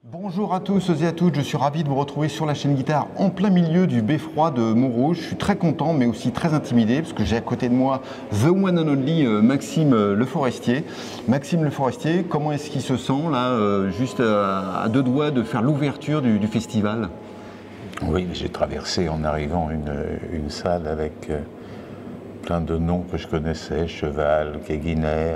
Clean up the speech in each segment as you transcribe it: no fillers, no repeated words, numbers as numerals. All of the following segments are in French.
Bonjour à tous et à toutes, je suis ravi de vous retrouver sur la chaîne Guitare en plein milieu du beffroi de Montrouge. Je suis très content mais aussi très intimidé parce que j'ai à côté de moi The One and Only Maxime Le Forestier. Maxime Le Forestier, comment est-ce qu'il se sent là, juste à deux doigts de faire l'ouverture du festival? Oui, j'ai traversé en arrivant une salle avec plein de noms que je connaissais, Cheval, Keguiner.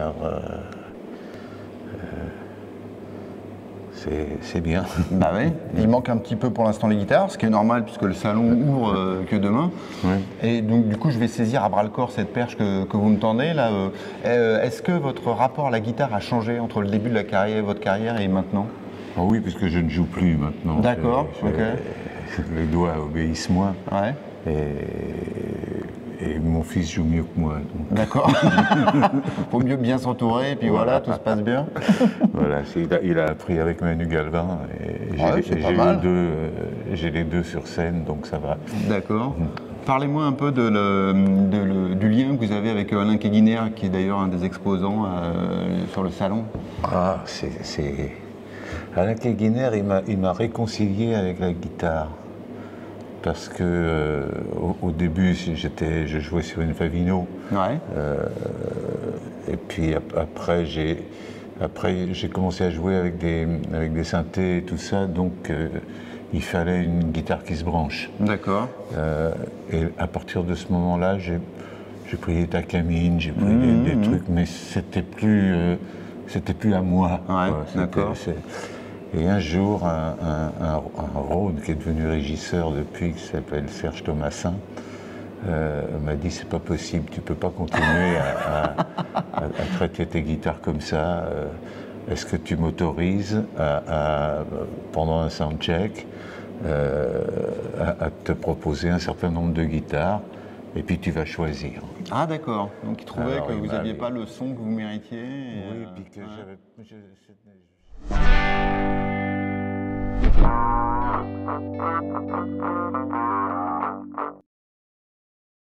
C'est bien. Bah oui, il manque un petit peu pour l'instant les guitares, ce qui est normal puisque le salon ouvre que demain. Oui. Et donc du coup je vais saisir à bras le corps cette perche que vous me tendez là. Est-ce que votre rapport à la guitare a changé entre le début de la carrière, votre carrière et maintenant? Ah oui, puisque je ne joue plus maintenant. D'accord, ok. Les doigts obéissent moins. Ouais. Et mon fils joue mieux que moi. D'accord. Faut mieux bien s'entourer et puis voilà, tout se passe bien. Voilà, il a appris avec Manu Galvin et Ouais, c'est pas mal. j'ai les deux sur scène, donc ça va. D'accord. Parlez-moi un peu du lien que vous avez avec Alain Keguiner, qui est d'ailleurs un des exposants sur le salon. Ah, Alain Keguiner, il m'a réconcilié avec la guitare. Parce que au début, je jouais sur une Favino. Ouais. Et puis après, j'ai commencé à jouer avec des synthés et tout ça, donc il fallait une guitare qui se branche. D'accord. Et à partir de ce moment-là, j'ai pris des Takamine, j'ai pris des trucs, mais c'était plus à moi. Ouais, d'accord. Et un jour, un Rhône qui est devenu régisseur depuis, qui s'appelle Serge Thomassin, m'a dit c'est pas possible, tu peux pas continuer à traiter tes guitares comme ça. Est-ce que tu m'autorises pendant un soundcheck à te proposer un certain nombre de guitares et puis tu vas choisir. Ah d'accord. Donc il trouvait Alors, que il vous m'a n'aviez mis- pas le son que vous méritiez. Oui, puis que ouais. j'avais.